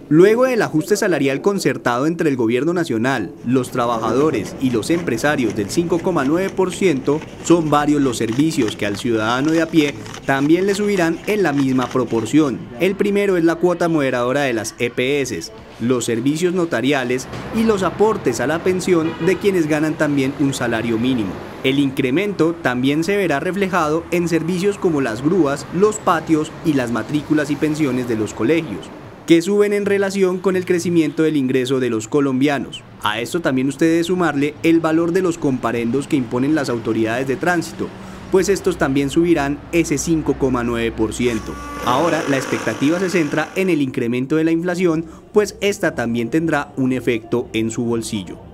Luego del ajuste salarial concertado entre el gobierno nacional, los trabajadores y los empresarios del 5,9%, son varios los servicios que al ciudadano de a pie también le subirán en la misma proporción. El primero es la cuota moderadora de las EPS, los servicios notariales y los aportes a la pensión de quienes ganan también un salario mínimo. El incremento también se verá reflejado en servicios como las grúas, los patios y las matrículas y pensiones de los colegios, que suben en relación con el crecimiento del ingreso de los colombianos. A esto también usted debe sumarle el valor de los comparendos que imponen las autoridades de tránsito, pues estos también subirán ese 5,9%. Ahora la expectativa se centra en el incremento de la inflación, pues esta también tendrá un efecto en su bolsillo.